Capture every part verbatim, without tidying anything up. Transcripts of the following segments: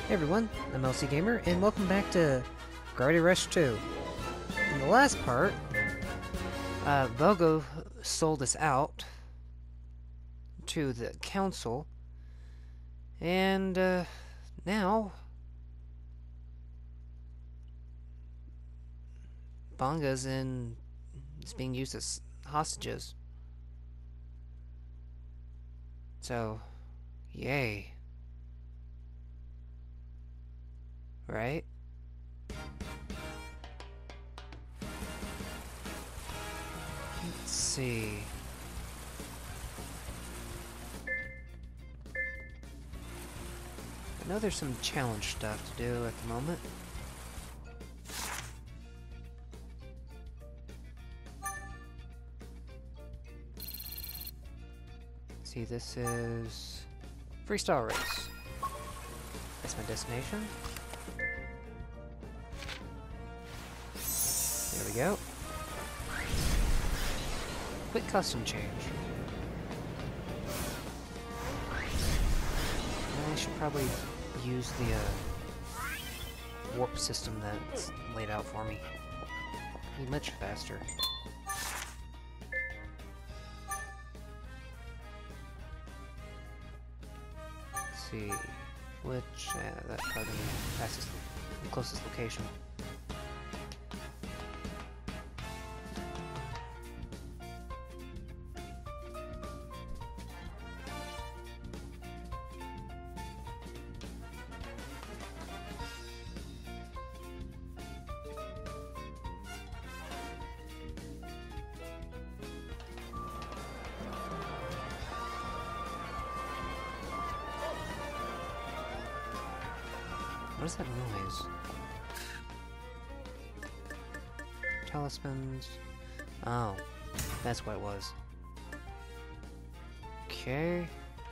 Hey everyone, I'm L C Gamer, and welcome back to Gravity Rush two. In the last part, uh, Vogo sold us out to the council, and uh, now Bonga's in is being used as hostages. So, yay. Right? Let's see. I know there's some challenge stuff to do at the moment. See, this is freestyle race. That's my destination. There we go. Quick custom change. I should probably use the uh, warp system that's laid out for me. Be much faster. Let's see, which uh, that's probably the fastest, the closest location. What is that noise? Talismans. Oh, that's what it was. Okay.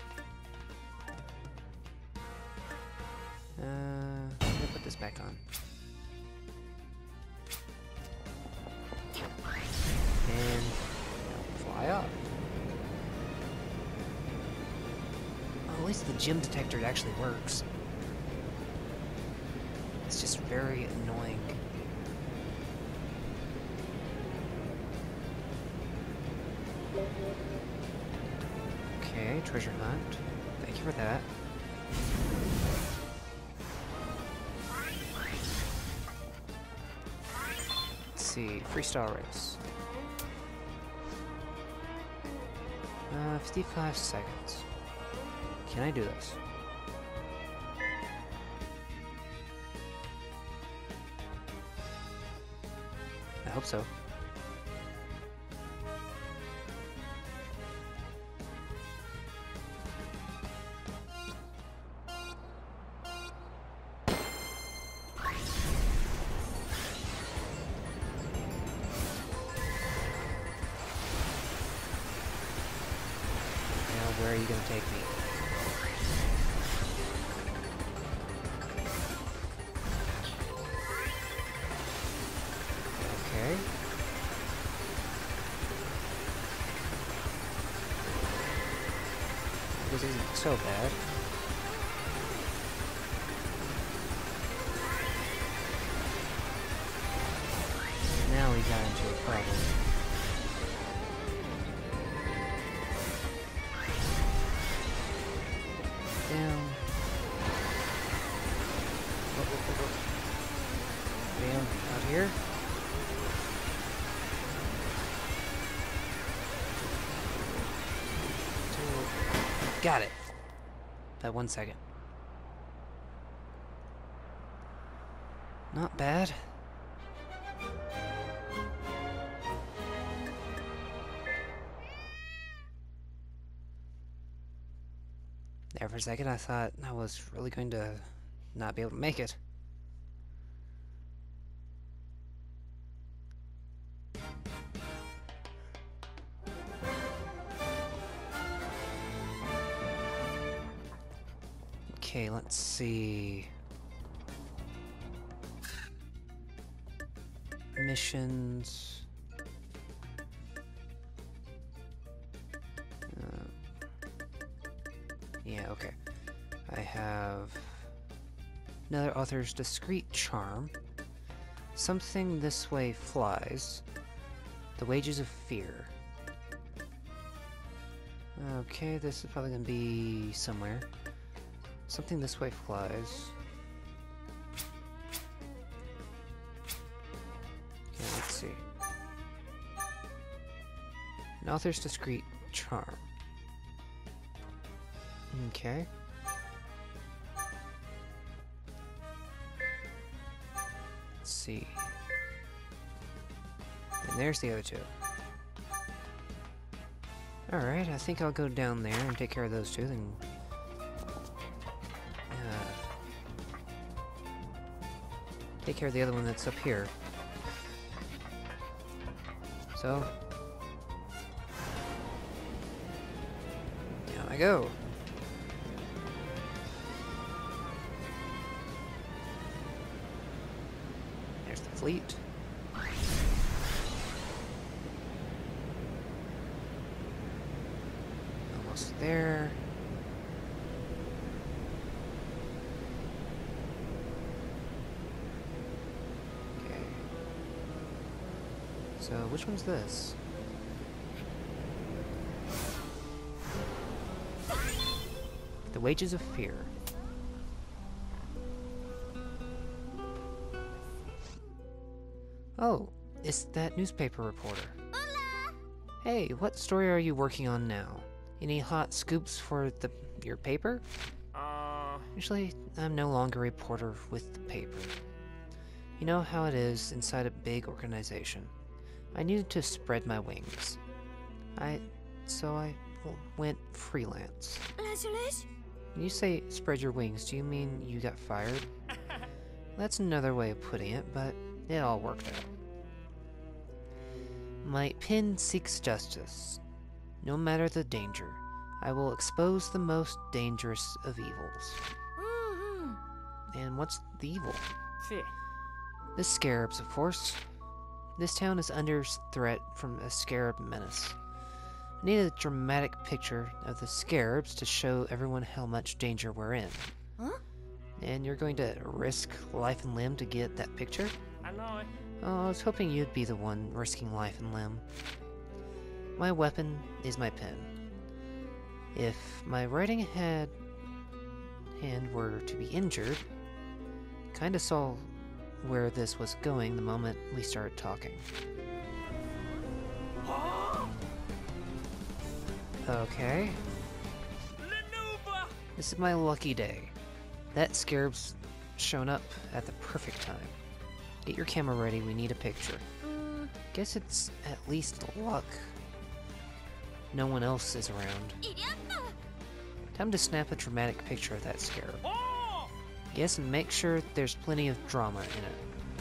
Uh, I'm gonna put this back on. And fly up. Oh, at least the gem detector actually works. It's just very annoying. Okay, treasure hunt. Thank you for that. Let's see, freestyle race. Uh, fifty-five seconds. Can I do this? I hope so. Now, where are you going to take me? Okay. This isn't so bad. Now we got into a problem. Down. Whoa, whoa, whoa, whoa. Down, out here. Got it. That one second. Not bad. There for a second I thought I was really going to not be able to make it. Okay, let's see. Missions. Uh, yeah, okay. I have Another author's discreet charm. Something this way flies. The wages of fear. Okay, this is probably gonna be somewhere. Something this way flies. Okay, let's see. An author's discreet charm. Okay. Let's see. And there's the other two. Alright, I think I'll go down there and take care of those two, then... Uh, take care of the other one that's up here. So... Down I go! There's the fleet. There. Okay. So, which one's this? The Wages of Fear. Oh, it's that newspaper reporter. Hola! Hey, what story are you working on now? Any hot scoops for the your paper? Uh... Actually, I'm no longer a reporter with the paper. You know how it is inside a big organization. I needed to spread my wings. I... so I well, went freelance. When you say spread your wings, do you mean you got fired? That's another way of putting it, but it all worked out. My pen seeks justice. No matter the danger, I will expose the most dangerous of evils. Mm-hmm. And what's the evil? Fear. The scarabs, of course. This town is under threat from a scarab menace. I need a dramatic picture of the scarabs to show everyone how much danger we're in. Huh? And you're going to risk life and limb to get that picture? I know. Oh, I was hoping you'd be the one risking life and limb. My weapon is my pen. If my writing had hand were to be injured, kinda saw where this was going the moment we started talking. Okay. This is my lucky day. That scarab's shown up at the perfect time. Get your camera ready, we need a picture. Mm, guess it's at least luck. No one else is around. Time to snap a dramatic picture of that scarab. Yes, and make sure there's plenty of drama in it.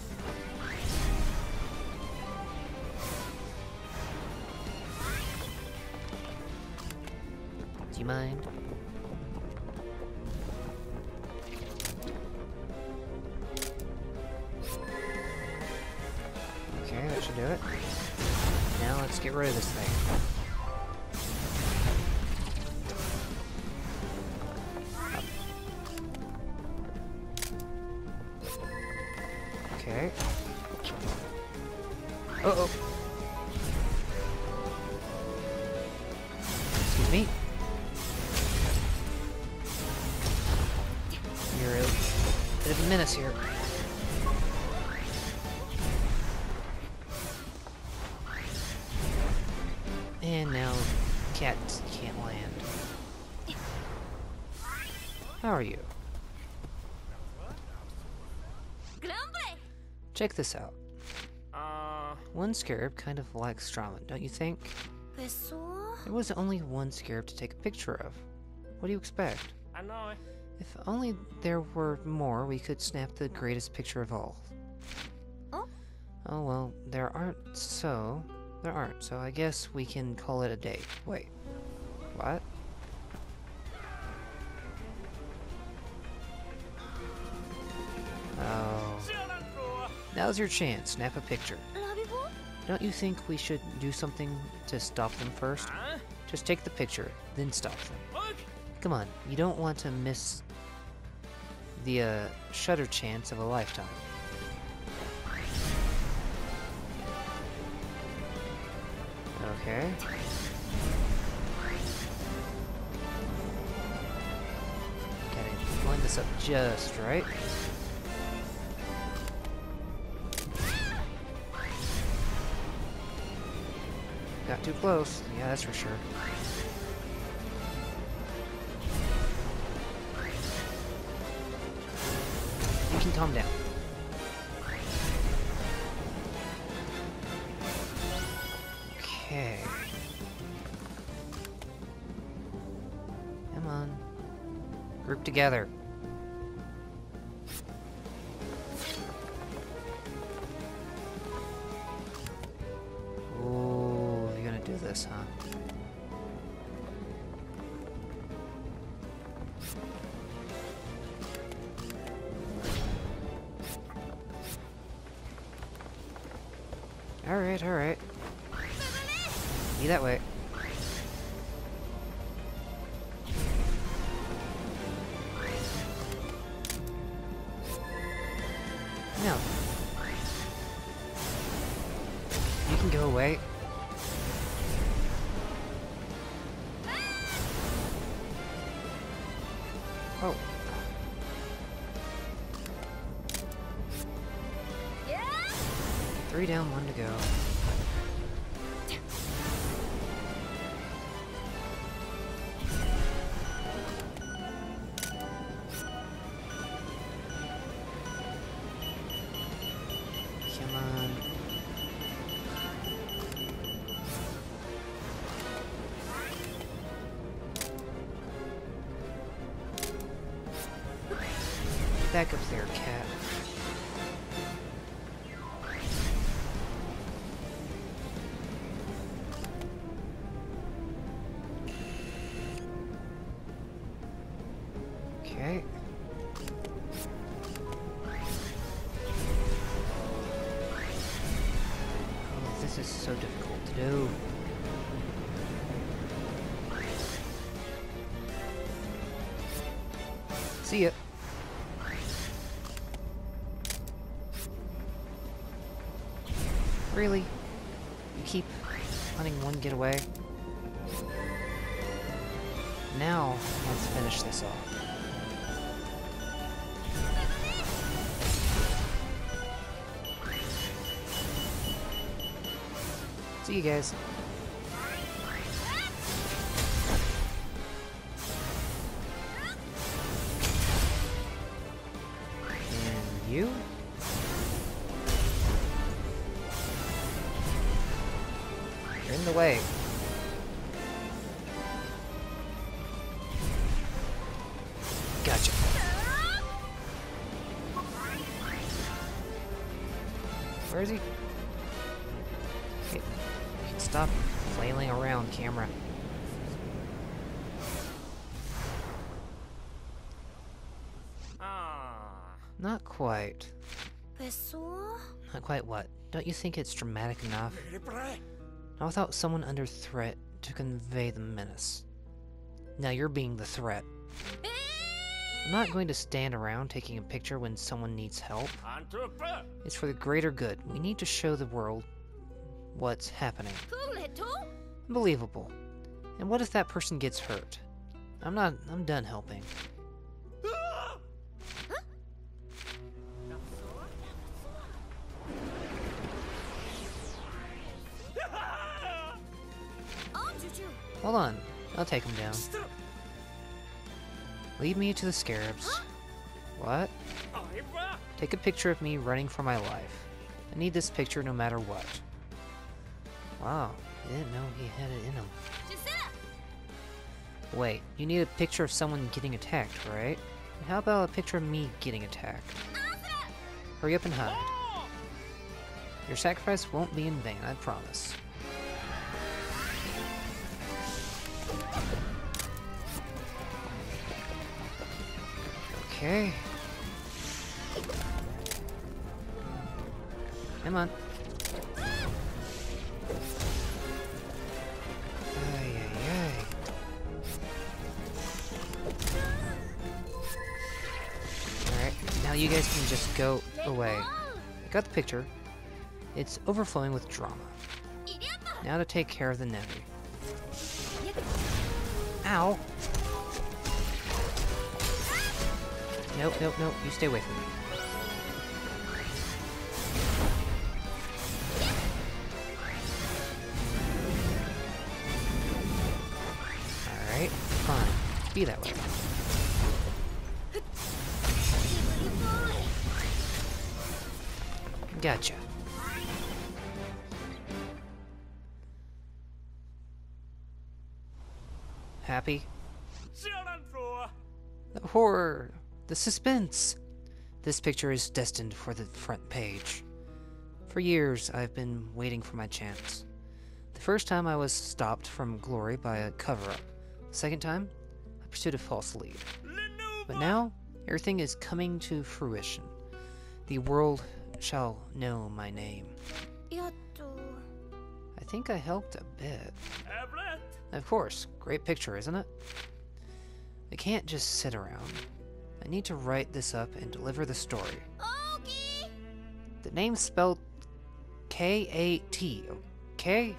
Do you mind? Okay, that should do it. Now let's get rid of this thing. Okay. Uh-oh. Excuse me. You're a bit of a menace here. And now, cat can't land. How are you? Check this out. Uh... One scarab kind of lacks drama, don't you think? There was only one scarab to take a picture of. What do you expect? I know. If only there were more, we could snap the greatest picture of all. Oh? Oh well, there aren't so... There aren't, so I guess we can call it a day. Wait. What? Oh... Now's your chance. Snap a picture. Don't you think we should do something to stop them first? Just take the picture, then stop them. Come on, you don't want to miss... the uh, shutter chance of a lifetime. Okay. Gotta line this up just right. Got too close. Yeah, that's for sure. You can calm down. Okay. Come on. Group together. Ooh, you're gonna do this, huh? Alright, alright. Be that way. No. You can go away. Oh. Three down, one to go. Come on. Back up there, cat. Okay. Oh, this is so difficult to do. See ya. Really? You keep letting one get away? Now, let's finish this off. See you guys. And you? You're in the way. Gotcha. Where is he? Okay. You can stop flailing around, camera. Not quite. Not quite what? Don't you think it's dramatic enough? Not without someone under threat to convey the menace. Now you're being the threat. I'm not going to stand around taking a picture when someone needs help. It's for the greater good. We need to show the world what's happening. Unbelievable. And what if that person gets hurt? I'm not... I'm done helping. Hold on. I'll take him down. Lead me to the scarabs. What? Take a picture of me running for my life. I need this picture no matter what. Wow, I didn't know he had it in him. Wait, you need a picture of someone getting attacked, right? How about a picture of me getting attacked? Hurry up and hide. Your sacrifice won't be in vain, I promise. Okay. Come on. Ay, ay, ay. Now you guys can just go away. I got the picture. It's overflowing with drama. Now to take care of the Nevi. Ow! Nope, nope, nope. You stay away from me. Alright, fine. Be that way. Gotcha. Happy? The horror! The suspense! This picture is destined for the front page. For years, I've been waiting for my chance. The first time I was stopped from glory by a cover-up. The second time, I pursued a false lead. But now, everything is coming to fruition. The world shall know my name. I think I helped a bit. Of course, great picture, isn't it? I can't just sit around. I need to write this up and deliver the story. The name's spelled K A T, okay?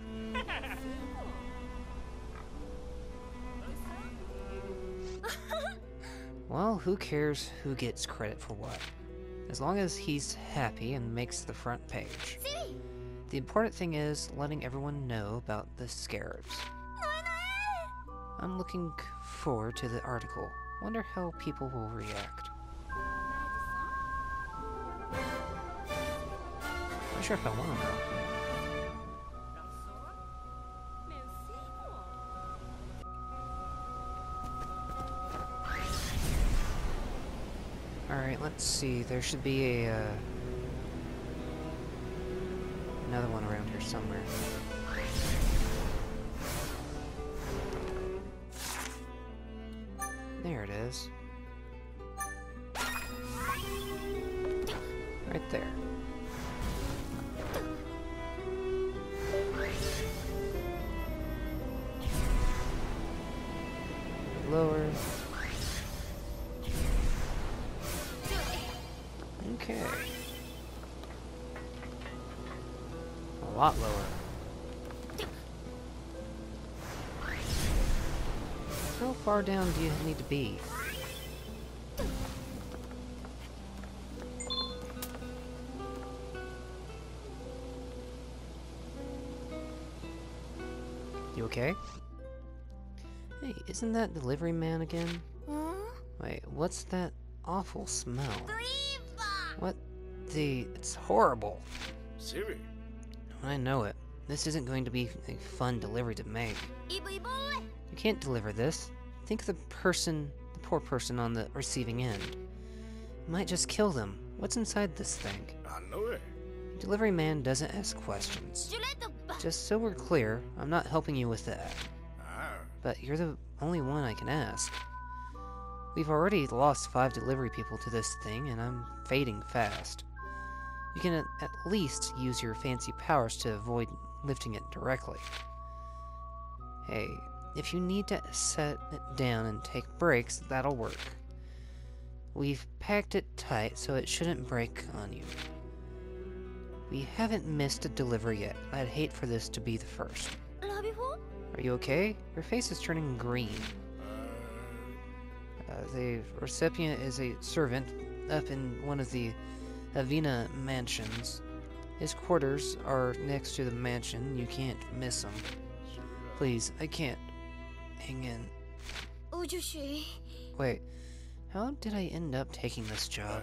Well, who cares who gets credit for what? As long as he's happy and makes the front page. The important thing is letting everyone know about the scarabs. I'm looking forward to the article. Wonder how people will react. Not sure if I want to know. Alright, let's see. There should be a, uh, another one around here somewhere. There it is. Right there. Lower. Okay. A lot lower. How far down do you need to be? You okay? Hey, isn't that delivery man again? Huh? Wait, what's that awful smell? What the... It's horrible. Siri. I know it. This isn't going to be a fun delivery to make. You can't deliver this. Think of the person, the poor person on the receiving end. You might just kill them. What's inside this thing? I know it. Delivery man doesn't ask questions. Just so we're clear, I'm not helping you with that. Ah. But you're the only one I can ask. We've already lost five delivery people to this thing, and I'm fading fast. You can at least use your fancy powers to avoid lifting it directly. Hey, if you need to set it down and take breaks, that'll work. We've packed it tight so it shouldn't break on you. We haven't missed a delivery yet. I'd hate for this to be the first. Are you okay? Your face is turning green. Uh, the recipient is a servant up in one of the Avina mansions. His quarters are next to the mansion. You can't miss them. Please, I can't. Hang in. Wait, how did I end up taking this job?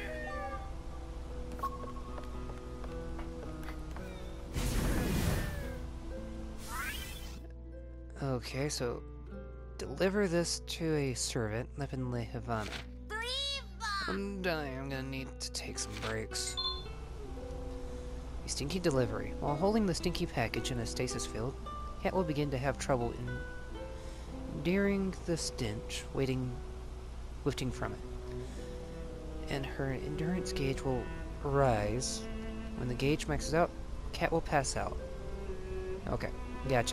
Okay, so deliver this to a servant up in Le Havana. I'm dying. I'm gonna need to take some breaks. A stinky delivery. While holding the stinky package in a stasis field, Cat will begin to have trouble in enduring the stench waiting, wafting from it. And her endurance gauge will rise. When the gauge maxes out, Cat will pass out. Okay, gotcha.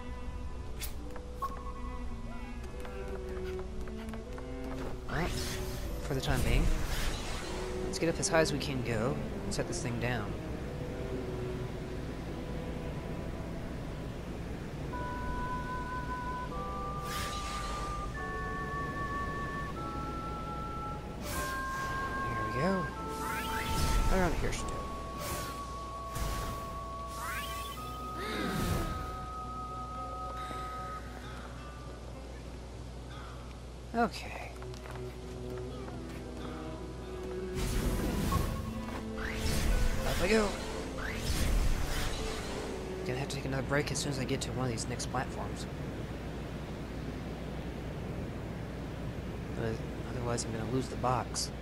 Well, for the time being. Let's get up as high as we can go and set this thing down. There we go. Right around here should do. Okay. Up I go. Gonna have to take another break as soon as I get to one of these next platforms. But otherwise I'm gonna lose the box.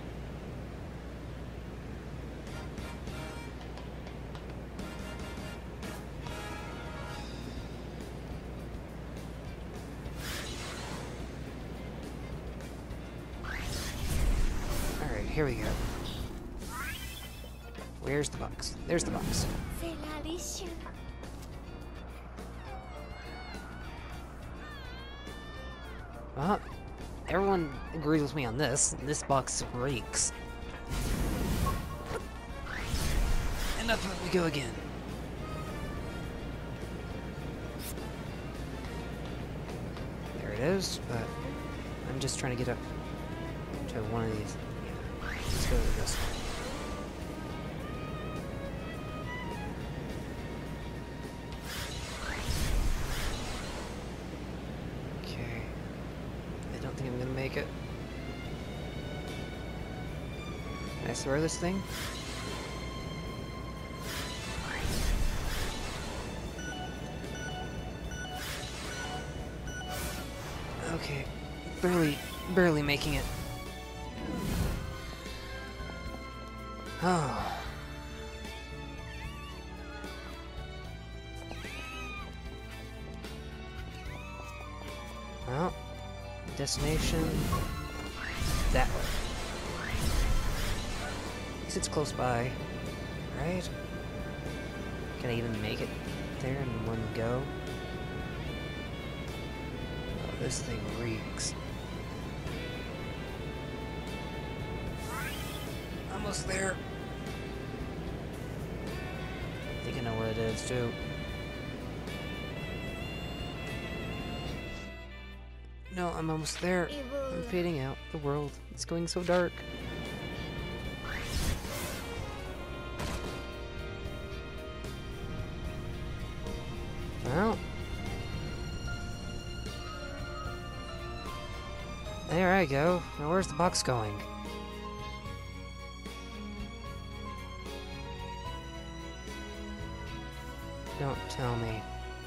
Here we go. Where's the box? There's the box. Well, everyone agrees with me on this. This box reeks. And up we go again. There it is, but I'm just trying to get up to one of these. Let's go to this one. Okay. I don't think I'm gonna make it. Can I throw this thing? Okay. Barely, barely making it. Oh. Well, destination that way. At least it's close by, right? Can I even make it there in one go? Oh, this thing reeks. Almost there. I think I know what it is, too. No, I'm almost there. I'm fading out. The world is going so dark. Well. There I go. Now where's the box going? Don't tell me.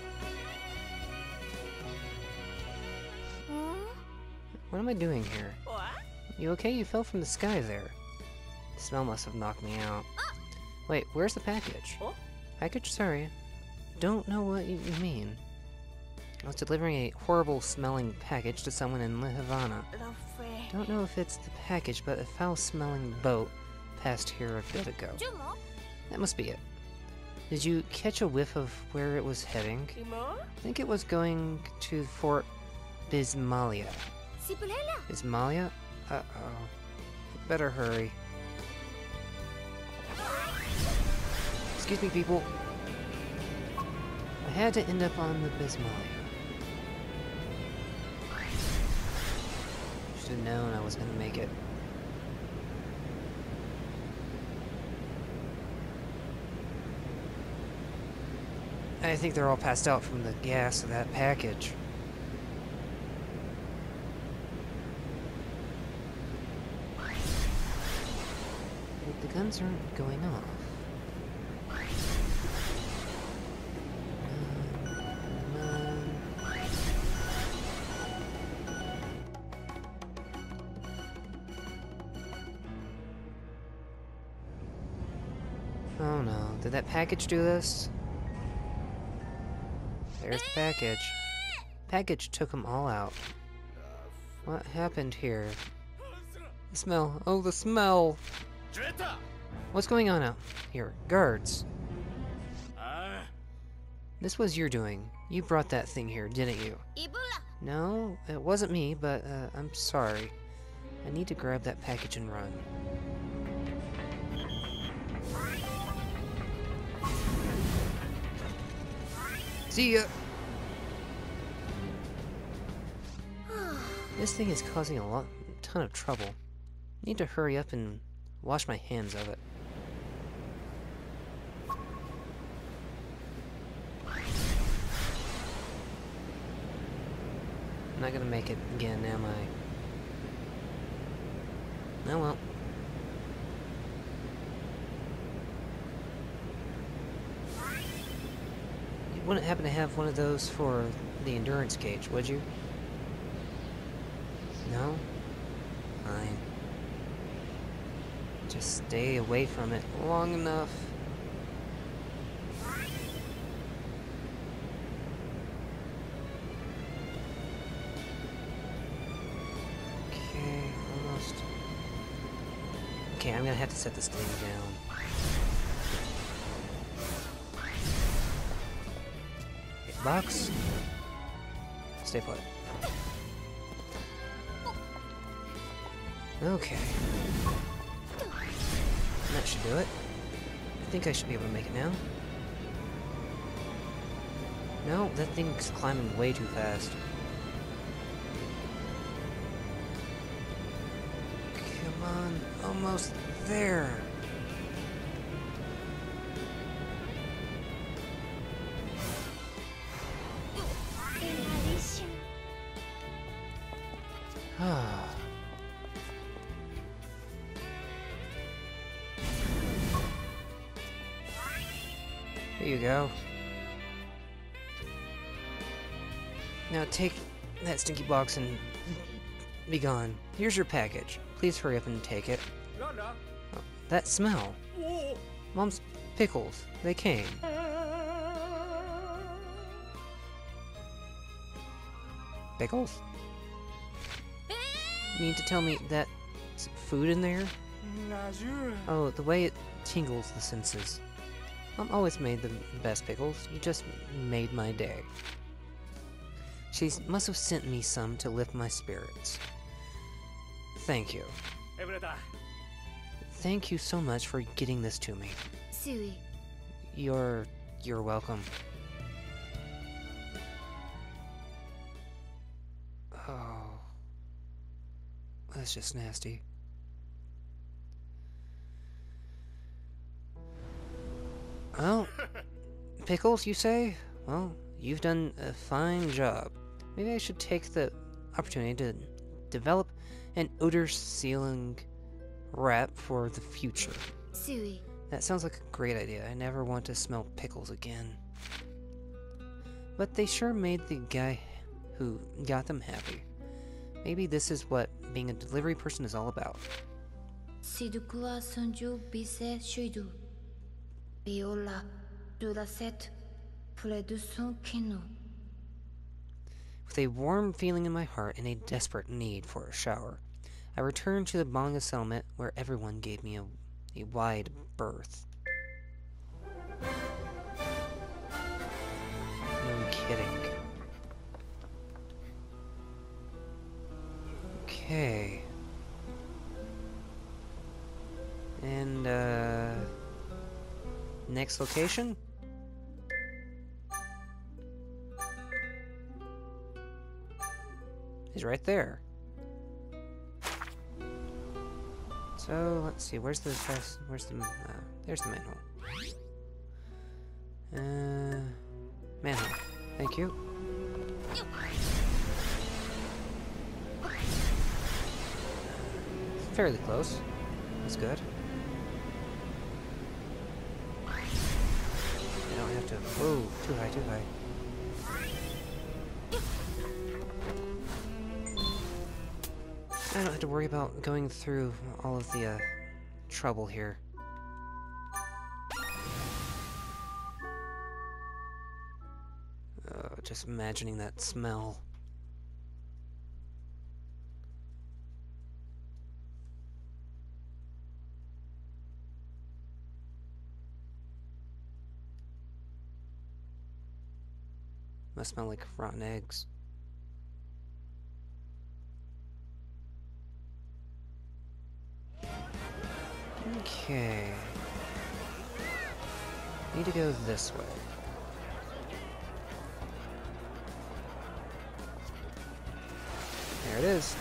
What am I doing here? You okay? You fell from the sky there. The smell must have knocked me out. Wait, where's the package? Package? Sorry. Don't know what you mean. I was delivering a horrible smelling package to someone in La Havana. Don't know if it's the package, but a foul smelling boat passed here a bit ago. That must be it. Did you catch a whiff of where it was heading? I think it was going to Fort Bismalia. Bismalia? Uh-oh. Better hurry. Excuse me, people. I had to end up on the Bismalia. Should have known I was gonna make it. I think they're all passed out from the gas of that package. But the guns aren't going off. Oh no, did that package do this? There's the package. Package took them all out. What happened here? The smell. Oh, the smell! What's going on out here? Guards. This was your doing. You brought that thing here, didn't you? No, it wasn't me, but uh, I'm sorry. I need to grab that package and run. See ya! This thing is causing a lot, a ton of trouble. I need to hurry up and wash my hands of it. I'm not gonna make it again, am I? Oh well. You wouldn't happen to have one of those for the endurance gauge, would you? No? Fine. Just stay away from it long enough. Okay, almost. Okay, I'm gonna have to set this thing down. Okay, box. Stay put. Okay. That should do it. I think I should be able to make it now. No, that thing's climbing way too fast. Come on, almost there. Ah. Here you go. Now take that stinky box and be gone. Here's your package. Please hurry up and take it. Oh, that smell. Mom's pickles. They came. Pickles? You mean to tell me that food in there? Oh, the way it tingles the senses. Mom always made the best pickles. You just made my day. She must have sent me some to lift my spirits. Thank you. Thank you so much for getting this to me. Sui. You're... you're welcome. Oh... That's just nasty. Well, pickles, you say? Well, you've done a fine job. Maybe I should take the opportunity to develop an odor-sealing wrap for the future. Sui. That sounds like a great idea. I never want to smell pickles again. But they sure made the guy who got them happy. Maybe this is what being a delivery person is all about. Sidukua sunju bise shuidu. Viola duraset produson kinu. With a warm feeling in my heart and a desperate need for a shower, I returned to the Bonga settlement where everyone gave me a, a wide berth. No kidding. Okay. And, uh... next location? He's right there. So, let's see, where's the first, where's the, uh, there's the manhole. Uh, manhole. Thank you. Fairly close. That's good. I don't have to, whoa, too high, too high. I don't have to worry about going through all of the, uh, trouble here. Uh, just imagining that smell. Must smell like rotten eggs. Okay. Need to go this way. There it is.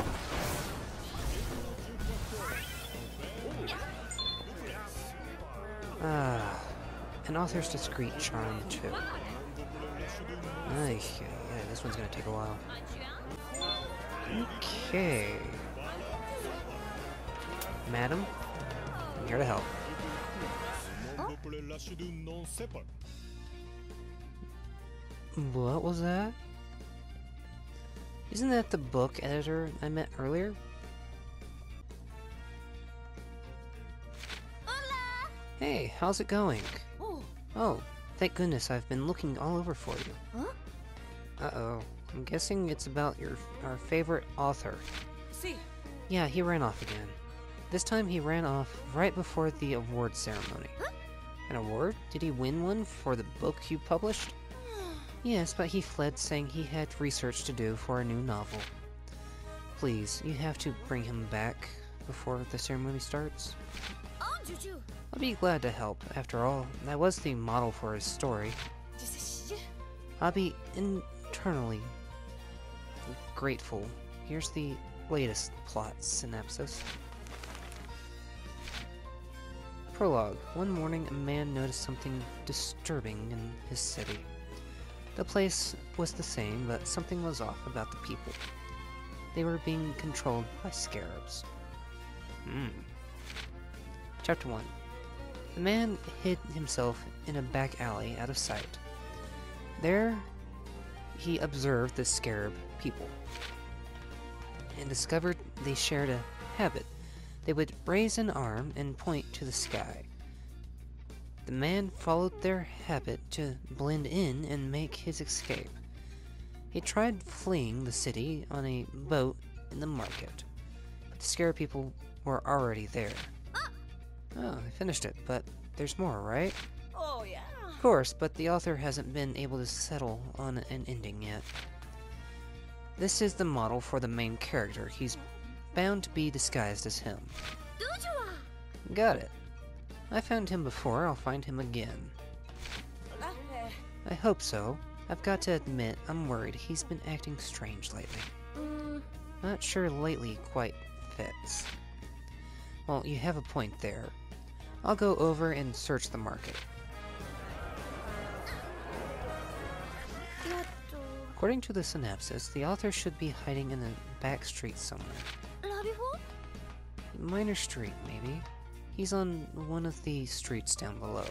Ah, an author's discreet charm too. Ay, yeah, this one's gonna take a while. Okay. Madam, I'm here to help. What was that? Isn't that the book editor I met earlier? Hey, how's it going? Oh. Oh, thank goodness, I've been looking all over for you. Huh? Uh-oh. I'm guessing it's about your our favorite author. See. Yeah, he ran off again. This time he ran off right before the award ceremony. Huh? An award? Did he win one for the book you published? Yes, but he fled saying he had research to do for a new novel. Please, you have to bring him back before the ceremony starts. Oh, Juju. I'll be glad to help. After all, I was the model for his story. I'll be internally grateful. Here's the latest plot synopsis. Prologue. One morning, a man noticed something disturbing in his city. The place was the same, but something was off about the people. They were being controlled by scarabs. Hmm. Chapter one. The man hid himself in a back alley out of sight. There, he observed the scarab people and discovered they shared a habit. They would raise an arm and point to the sky. The man followed their habit to blend in and make his escape. He tried fleeing the city on a boat in the market, but the scarab people were already there. Oh, I finished it, but there's more, right? Oh, yeah. Of course, but the author hasn't been able to settle on an ending yet. This is the model for the main character. He's bound to be disguised as him. Got it. I found him before, I'll find him again. I hope so. I've got to admit, I'm worried he's been acting strange lately. Mm, Not sure lately quite fits. Well, you have a point there. I'll go over and search the market. yatto. According to the synopsis, the author should be hiding in a back street somewhere. Rabiho? Minor street, maybe. He's on one of the streets down below.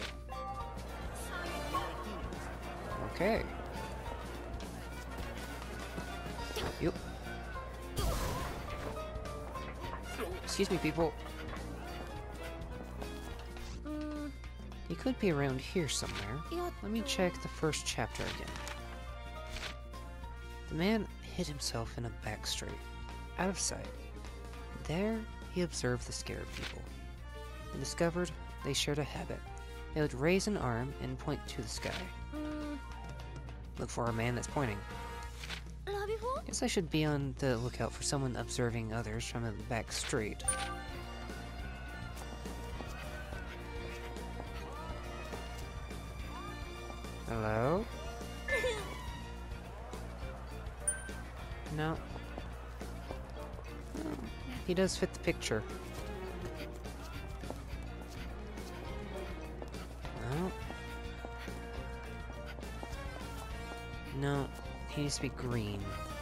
Okay. Yep. Excuse me, people. Mm, He could be around here somewhere. yatto. Let me check the first chapter again. The man hid himself in a back street, out of sight. There, he observed the scarab people, and discovered they shared a habit. They would raise an arm and point to the sky. Mm, Look for a man that's pointing. Rabiho? Guess I should be on the lookout for someone observing others from a back street. Hello? No. Oh, he does fit the picture. No. No, he needs to be green.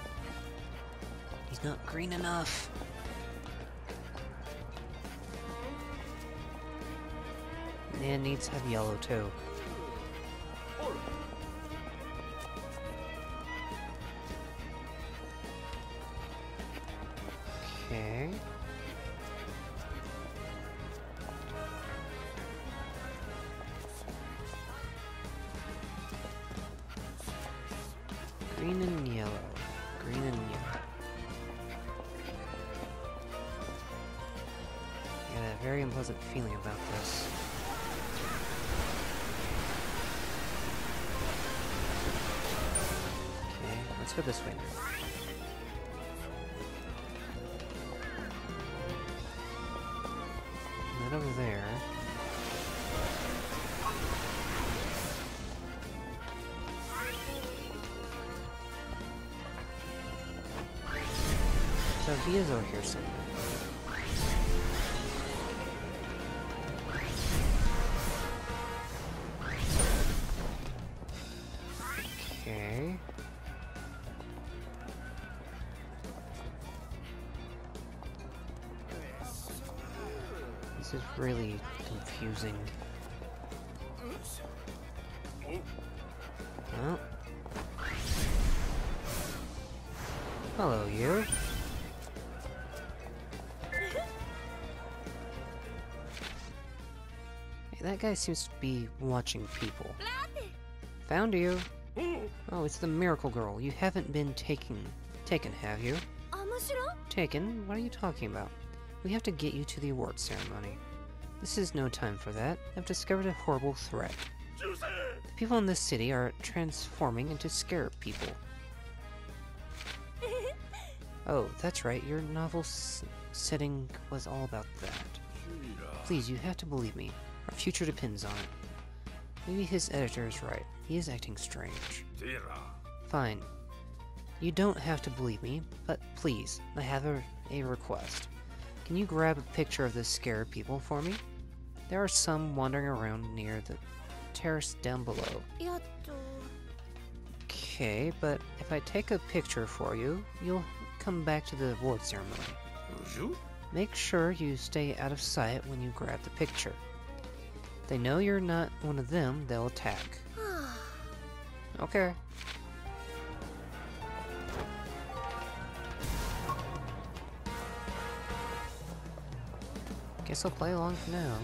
He's not green enough. And needs to have yellow too. Okay. Green and yellow. Green and yellow. I got a very unpleasant feeling about this. Okay, let's go this way now. head over there. So he is over here somewhere. Okay. This is really confusing. Well. Hello, you. Hey, that guy seems to be watching people. Found you. Oh, it's the Miracle Girl. You haven't been taken, taken, have you? あ、むしろ Taken? What are you talking about? We have to get you to the award ceremony. This is no time for that. I've discovered a horrible threat. The people in this city are transforming into scarab people. Oh, that's right. Your novel s setting was all about that. Please, you have to believe me. Our future depends on it. Maybe his editor is right. He is acting strange. Fine. You don't have to believe me, but please, I have a, a request. Can you grab a picture of the scarab people for me? There are some wandering around near the terrace down below. やっと Okay, but if I take a picture for you, you'll come back to the award ceremony. Make sure you stay out of sight when you grab the picture. If they know you're not one of them, they'll attack. Okay. Guess I'll play along for now.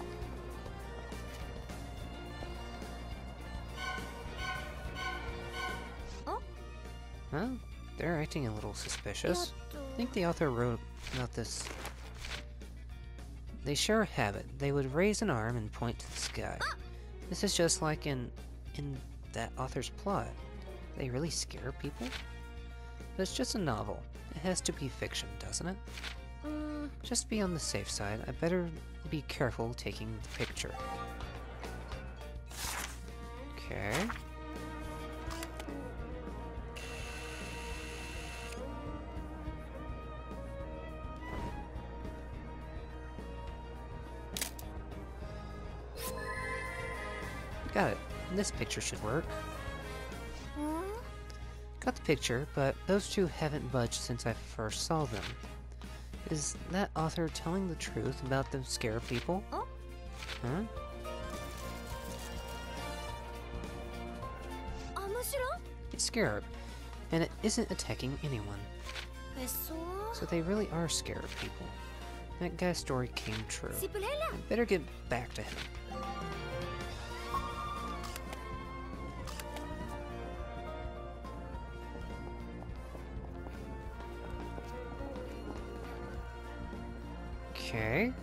Oh? Huh? They're acting a little suspicious. やっ I think the author wrote about this. They share a habit. They would raise an arm and point to the sky. This is just like in in that author's plot. They really scare people? But it's just a novel. It has to be fiction, doesn't it? とうーん Just be on the safe side. I better be careful taking the picture. Okay. Got it. This picture should work. うーん Got the picture, but those two haven't budged since I first saw them. Is that author telling the truth about the scarab people? Oh? Huh? あ、むしろ It's scarab, and it isn't attacking anyone. え、そう So they really are scarab people. That guy's story came true. シプレラ I better get back to him. Okay.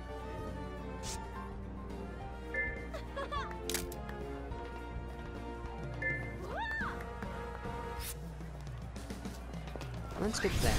Let's get back.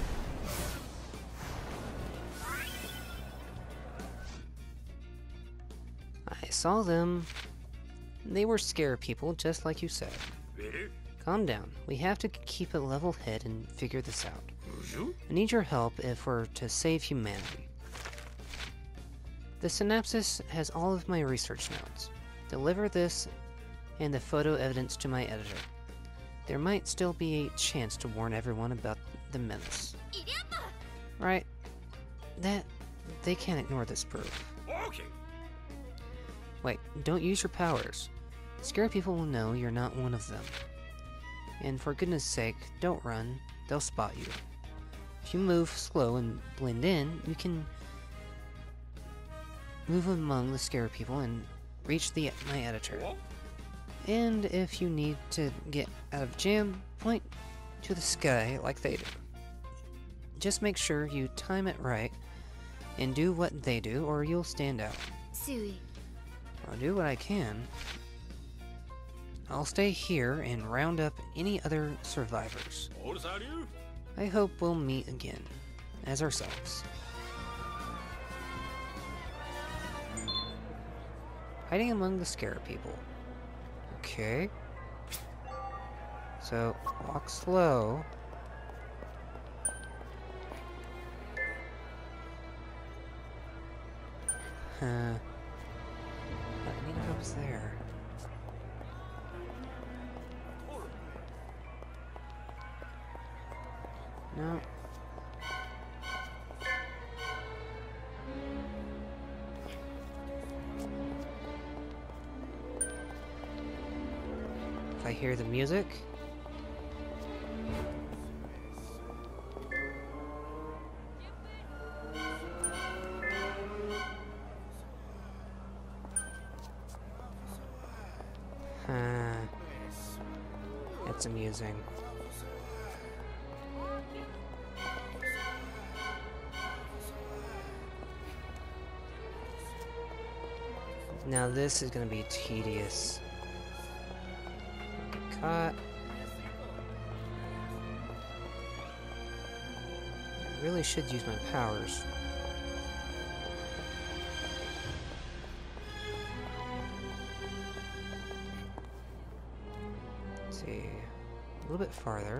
I saw them. They were scare people, just like you said. Calm down. We have to keep a level head and figure this out. I need your help if we're to save humanity. The synopsis has all of my research notes. Deliver this and the photo evidence to my editor. There might still be a chance to warn everyone about the menace. いりゃば Right? That... they can't ignore this proof. Okay. Wait, don't use your powers. Scare people will know you're not one of them. And for goodness sake, don't run. They'll spot you. If you move slow and blend in, you can move among the scare people and reach the my editor. And if you need to get out of jam, point to the sky like they do. Just make sure you time it right and do what they do, or you'll stand out. シュイ I'll do what I can. I'll stay here and round up any other survivors. I hope we'll meet again, as ourselves. Hiding among the scarab people. Okay. So, walk slow. Huh. I need to go up there. No. If I hear the music. Huh. It's amusing. Now this is gonna be tedious. Get caught. I really should use my powers. Let's see. A little bit farther.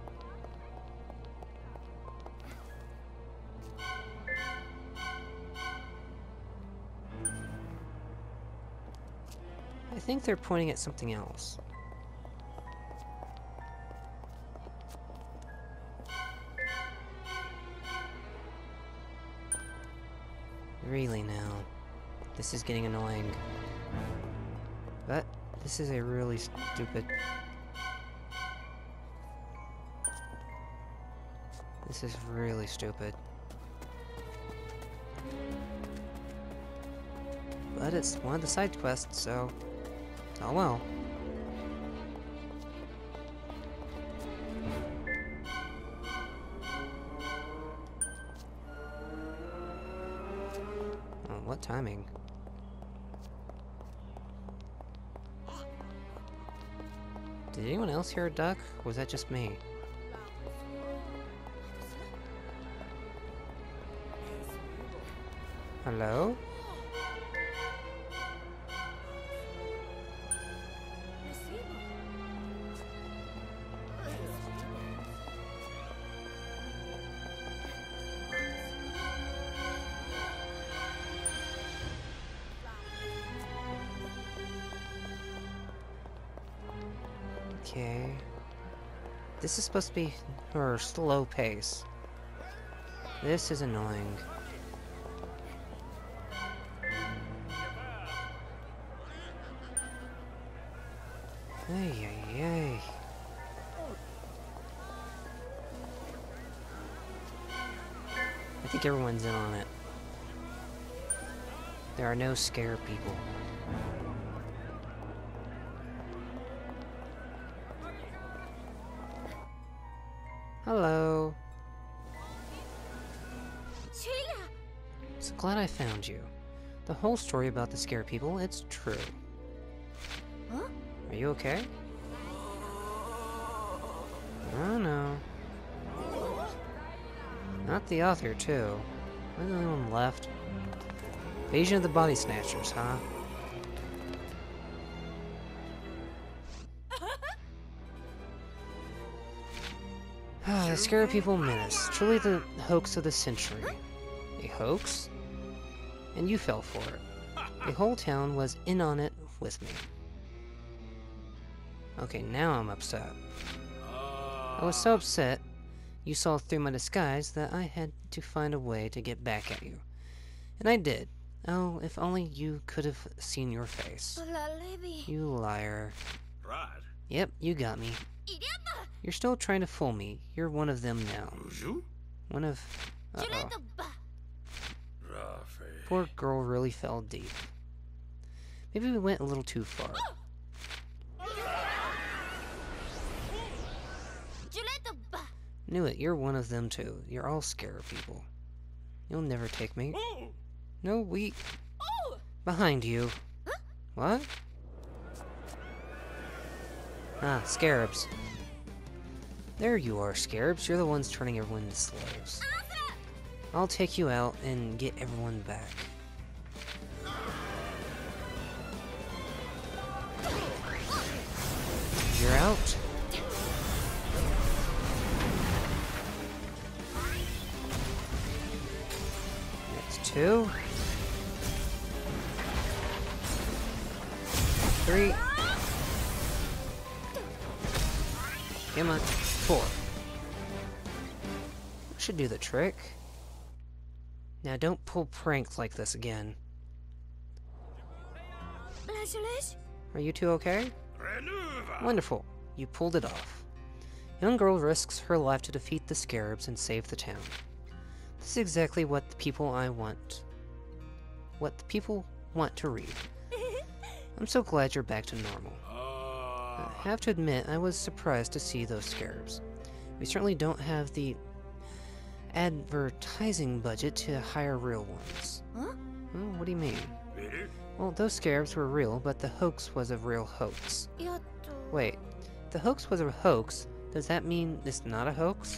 I think they're pointing at something else. Really now. This is getting annoying. But this is a really stupid... This is really stupid. But it's one of the side quests, so... Oh well. Oh, what timing? Did anyone else hear a duck? Or was that just me? Hello? Okay. This is supposed to be her slow pace. This is annoying. Ay, ay, ay. I think everyone's in on it. There are no scare people. Hello. So glad I found you. The whole story about the scare people, it's true. Huh? Are you okay? Oh no. Not the author, too. I'm the only one left. Invasion of the Body Snatchers, huh? Ah, the Scare People menace. Truly the hoax of the century. A hoax? And you fell for it. The whole town was in on it with me. Okay, now I'm upset. I was so upset, you saw through my disguise that I had to find a way to get back at you. And I did. Oh, if only you could have seen your face. You liar. Right. Yep, you got me. You're still trying to fool me. You're one of them now. One of... Uh-oh. Poor girl really fell deep. Maybe we went a little too far. Knew it, you're one of them too. You're all scare people. You'll never take me. No, we... Behind you. What? Ah, scarabs. There you are, scarabs. You're the ones turning everyone into slaves. I'll take you out and get everyone back. You're out. That's two. Three. Come on. Four. Should do the trick. Now don't pull pranks like this again. Are you two okay? Wonderful. You pulled it off. Young girl risks her life to defeat the scarabs and save the town. This is exactly what the people I want. What the people want to read. I'm so glad you're back to normal. I have to admit, I was surprised to see those scarabs. We certainly don't have the advertising budget to hire real ones. Huh? Oh, what do you mean? Well, those scarabs were real, but the hoax was a real hoax. Wait, the hoax was a hoax. Does that mean it's not a hoax?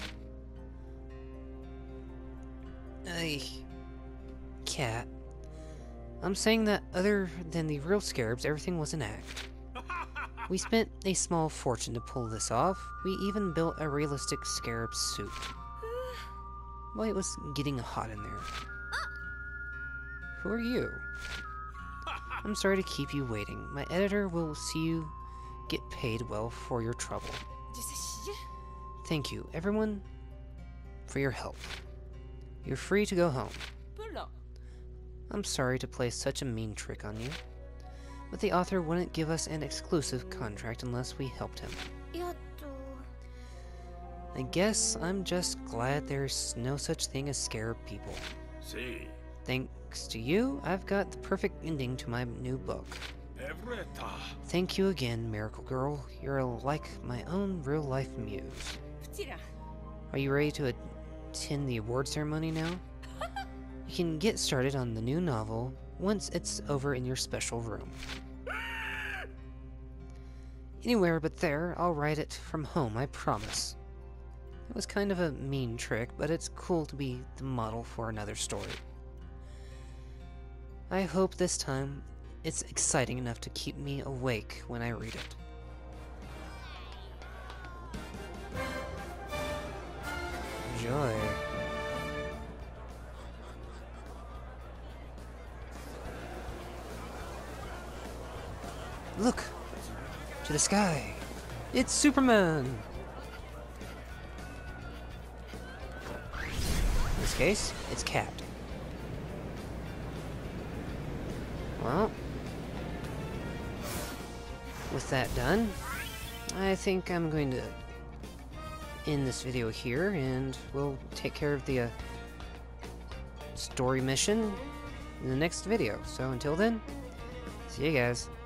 Ay, cat. I'm saying that other than the real scarabs, everything was an act. We spent a small fortune to pull this off. We even built a realistic scarab suit. Well, it was getting hot in there. Who are you? I'm sorry to keep you waiting. My editor will see you get paid well for your trouble. Thank you, everyone, for your help. You're free to go home. I'm sorry to play such a mean trick on you, but the author wouldn't give us an exclusive contract unless we helped him. I guess I'm just glad there's no such thing as scarab people. See. Thanks to you, I've got the perfect ending to my new book. Thank you again, Miracle Girl. You're like my own real-life muse. Are you ready to attend the award ceremony now? You can get started on the new novel once it's over in your special room. Anywhere but there, I'll write it from home, I promise. It was kind of a mean trick, but it's cool to be the model for another story. I hope this time it's exciting enough to keep me awake when I read it. Enjoy. Look! To the sky! It's Superman! In this case, it's Cat. Well, with that done, I think I'm going to end this video here, and we'll take care of the uh, story mission in the next video. So until then, see you guys.